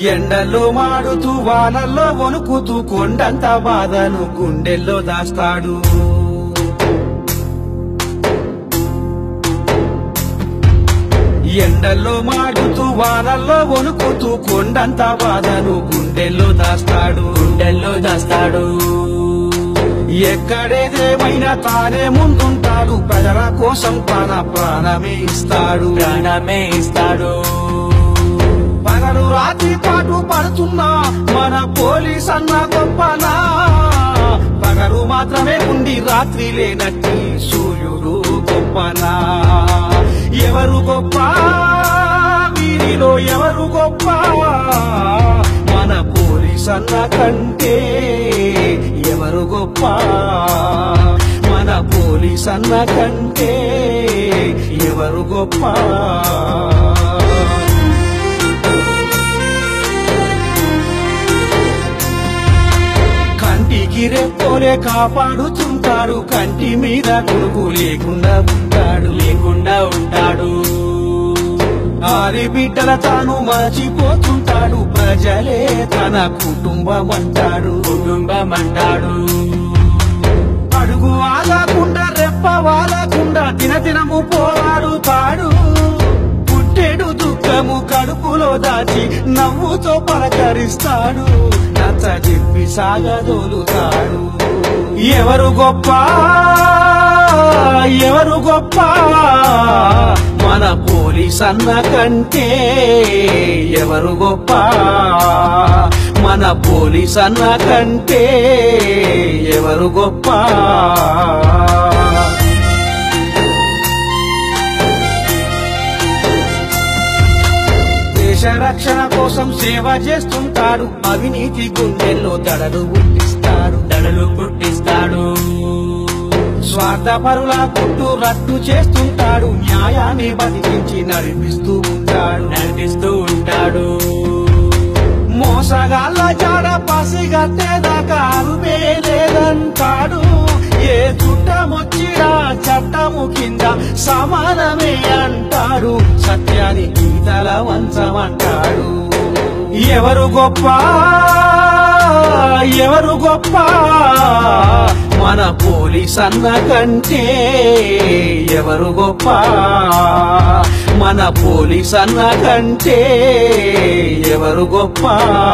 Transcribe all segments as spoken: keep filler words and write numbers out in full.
ఎండల్లో మాడుతూ వానల్లో వణుకుతూ కొండంత బాధను గుండెల్లో దాస్తాడు. ఎండల్లో మాడుతూ వానల్లో వణుకుతూ కొండంత బాధను గుండెల్లో దాస్తాడు గుండెల్లో దాస్తాడు. ఎక్కడేదేమైనా తానే ముందుంటాడు. ప్రజల కోసం తన ప్రాణమే ఇస్తాడు ప్రాణమే ఇస్తాడు. పగలు రాత్రి పాటు పడుతున్నా మన పోలీస్ అన్న గొప్పనా. పగలు మాత్రమే ఉండి రాత్రి లేనట్టి సూర్యుడు గొప్పనా. ఎవరు గొప్ప వీరిలో ఎవరు గొప్ప? మన పోలీస్ అన్న కంటే ఎవరు గొప్ప? మన పోలీస్ అన్న కంటే ఎవరు గొప్ప? కంటికి రెప్పోలే కాపాడుతుంటాడు. కంటి మీద కొడుకు లేకుండా ఉంటాడు లేకుండా ఉంటాడు. ఆరి బిడ్డల తాను మర్చిపోతుంటాడు. ప్రజలే తన కుటుంబం అంటాడు కుటుంబం అంటాడు. అడుగు ఆగకుండా రెప్ప వాలకుండా దినదినము పోరాడుతాడు. పుట్టెడు దుఃఖము కడుపులో దాచి నవ్వుతో పలకరిస్తాడు. నచ్చ చెప్పి సాగదోలుతాడు. ఎవరు గొప్ప ఎవరు గొప్ప? మన పోలీస్ అన్న కంటే ఎవరు గొప్ప? మన పోలీస్ అన్న కంటే ఎవరు గొప్ప? దేశ రక్షణ కోసం సేవ చేస్తుంటాడు. అవినీతి గుండెల్లో దడలు పుట్టిస్తాడు దడలు పుట్టిస్తాడు. స్వార్థపరుల గుట్టు రద్దు చేస్తుంటాడు. న్యాయాన్ని బతికించి నడిపిస్తూ ఉంటాడు నడిపిస్తూ ఉంటాడు. మోసగాళ్ళ జాడ పసిగట్టేదాకా అరుమే లేదంటాడు. ఏ చుట్టమొచ్చినా చట్టము కింద సమానమే అంటాడు. సత్యానికి తల వంచమంటాడు. ఎవరు గొప్ప ఎవరు గొప్ప? మన పోలీస్ అన్న కంటే ఎవరు గొప్ప? మన పోలీస్ అన్న కంటే ఎవరు గొప్ప?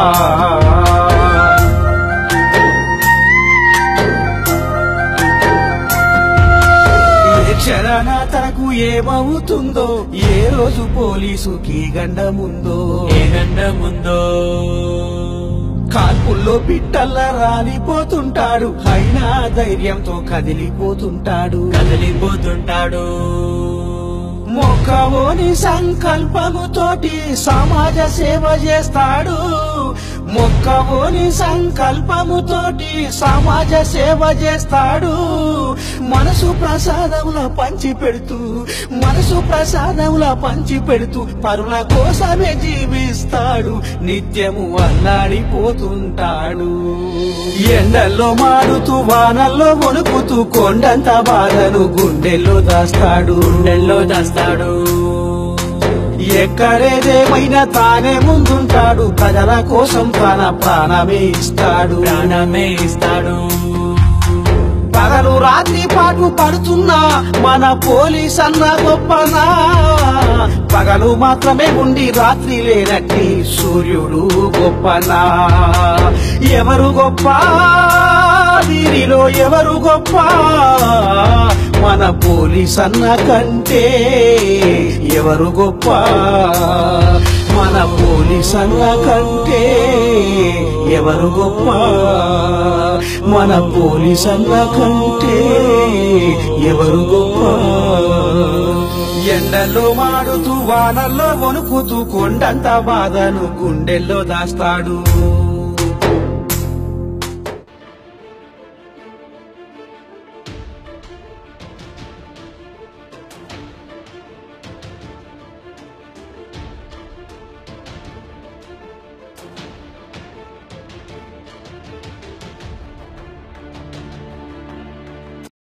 ఏ క్షణాన తనకు ఏమవుతుందో, ఏ రోజు పోలీసుకి గండముందో ఏ గండముందో. కాల్పుల్లో పిట్టల్లా రాలిపోతుంటాడు. అయినా ధైర్యంతో కదిలిపోతుంటాడు కదిలిపోతుంటాడు. మొక్కవోని సంకల్పముతోటి సమాజ సేవ చేస్తాడు. మొక్కవోని సంకల్పముతోటి సమాజ సేవ చేస్తాడు. మనసు ప్రసాదముల పంచి పెడుతూ మనసు ప్రసాదముల పంచి పెడుతూ పరుల కోసమే జీవిస్తాడు. నిత్యము అల్లాడిపోతుంటాడు. ఎండల్లో మాడుతూ వానల్లో వణుకుతూ కొండంత బాధను గుండెల్లో దాస్తాడు గుండెల్లో దాస్తాడు. ఎక్కడేదేమైనా తానే ముందుంటాడు. ప్రజల కోసం తన ప్రాణమే ఇస్తాడు ప్రాణమే ఇస్తాడు. పగలు రాత్రి పాటు పడుతున్నా మన పోలీస్ అన్న గొప్పనా. పగలు మాత్రమే ఉండి రాత్రి లేనట్టి సూర్యుడు గొప్పనా. ఎవరు గొప్ప వీరిలో ఎవరు గొప్ప? మన పోలీస్ అన్న కంటే ఎవరు గొప్ప? మన పోలీస్ అన్న కంటే ఎవరు గొప్ప? మన పోలీస్ అన్న కంటే ఎవరు గొప్ప? ఎండల్లో మాడుతూ వానల్లో వణుకుతూ కొండంత బాధను గుండెల్లో దాస్తాడు.